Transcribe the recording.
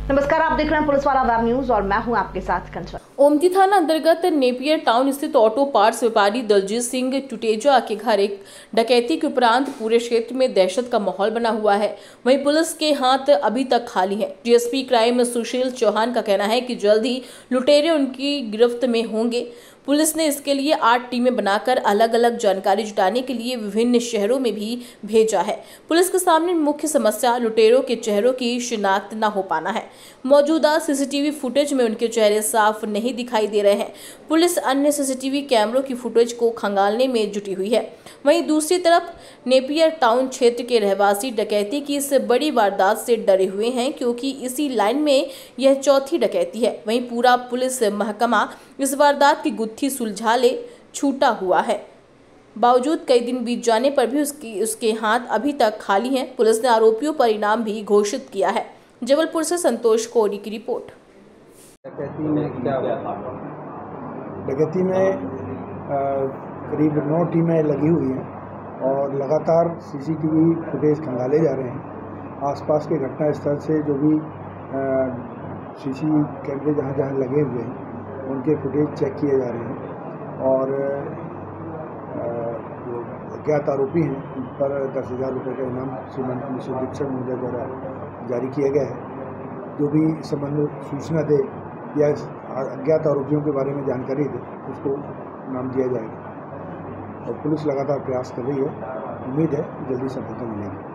नमस्कार, आप देख रहे हैं पुलिस वाला वेब न्यूज और मैं हूं आपके साथ कंचन। ओमती थाना अंतर्गत नेपियर टाउन स्थित ऑटो पार्ट्स व्यापारी दलजीत सिंह टुटेजा के घर एक डकैती के उपरांत पूरे क्षेत्र में दहशत का माहौल बना हुआ है। वहीं पुलिस के हाथ अभी तक खाली हैं। डीएसपी क्राइम सुशील चौहान का कहना है कि जल्द ही लुटेरे उनकी गिरफ्त में होंगे। पुलिस ने इसके लिए 8 टीमें बनाकर अलग अलग जानकारी जुटाने के लिए विभिन्न शहरों में भी भेजा है। पुलिस के सामने मुख्य समस्या लुटेरों के चेहरों की शिनाख्त न हो पाना है। मौजूदा सीसीटीवी फुटेज में उनके चेहरे साफ नहीं दिखाई दे रहे हैं। पुलिस अन्य सीसीटीवी कैमरों की फुटेज को खंगालने में जुटी हुई है। वहीं दूसरी तरफ नेपियर टाउन क्षेत्र के रहवासी डकैती की इस बड़ी वारदात से डरे हुए हैं, क्योंकि इसी लाइन में यह चौथी डकैती है। वहीं पूरा पुलिस महकमा इस वारदात की गुत्थी सुलझा ले छूटा हुआ है। बावजूद कई दिन बीत जाने पर भी उसके हाथ अभी तक खाली हैं। पुलिस ने आरोपियों पर इनाम भी घोषित किया है। जबलपुर से संतोष कोरी की रिपोर्ट। डकैती में क्या हुआ? डकैती में करीब 9 टीमें लगी हुई हैं और लगातार सीसीटीवी फुटेज खंगाले जा रहे हैं। आसपास के घटना स्थल से जो भी सीसी कैमरे जहाँ जहाँ लगे हुए हैं उनके फुटेज चेक किए जा रहे हैं और जो अज्ञात आरोपी हैं उन पर 10,000 रुपये का इनाम श्रीमंत मिश्र दीक्षक महोदय द्वारा जारी किया गया है। जो भी संबंध सूचना दे या अज्ञात आरोपियों के बारे में जानकारी दे उसको नाम दिया जाएगा और पुलिस लगातार प्रयास कर रही है। उम्मीद है जल्दी सफलता मिलेगी।